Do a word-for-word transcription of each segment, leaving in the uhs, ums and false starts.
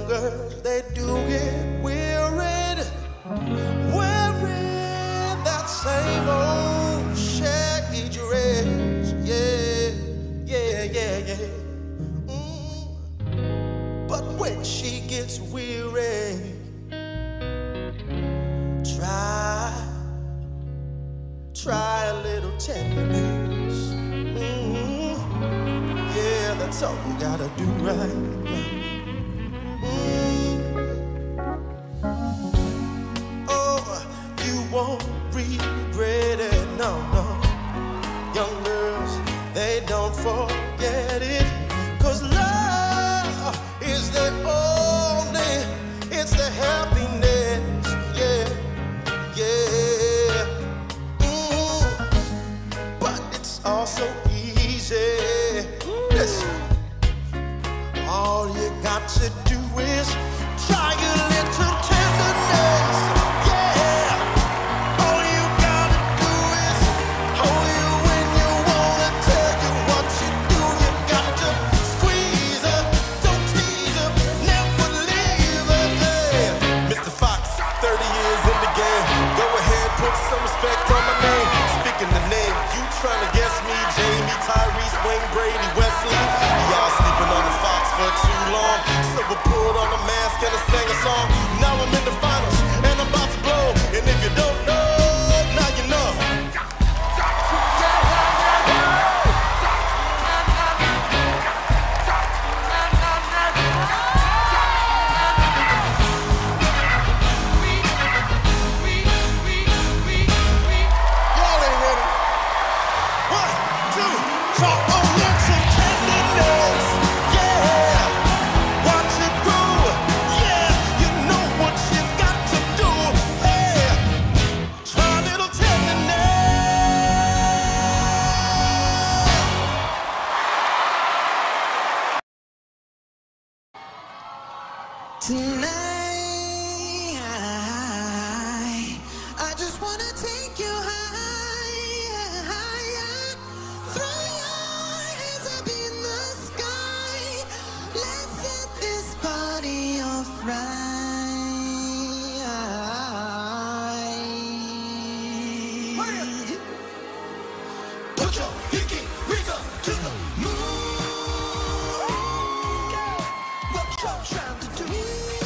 young girls, they do get wearied, wearing that same old shaggy dress. Yeah, yeah, yeah, yeah. Mm. But when she gets weary, try, try a little tenderness. Mm. Yeah, that's all you gotta do, right? Won't regret it, no, no. Young girls, they don't forget it. Cause love is the only, it's the happiness, yeah, yeah. Mm. But it's also easy. Listen, all you got to do is try a little tenderness. Some respect on my name. Speaking the name, you trying to guess me? Jamie, Tyrese, Wayne, Brady, Wesley. Y'all sleeping on the Fox for too long. Silver pulled on the mask and I sang a song. Now I'm in the finals and I'm about to blow. And if you don't know, now you know. Tonight, I just wanna take you high, higher. Throw your hands up in the sky. Let's set this party off right. Put your pinky rings up to the moon. What you're trying to do?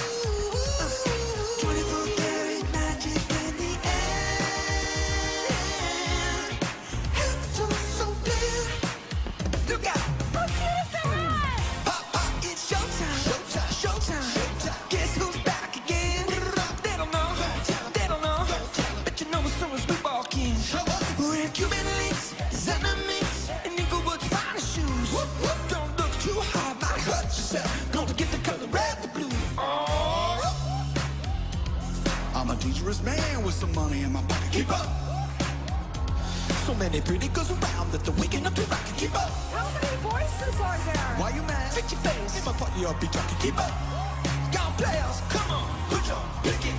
I'm a dangerous man with some money in my pocket. Keep up. So many pretty girls around that they're waking up to rock. Keep up. How many voices are there? Why you mad? Fix your face. In my fuck you up, be talking. Keep up. Y'all players, come on, put your pinky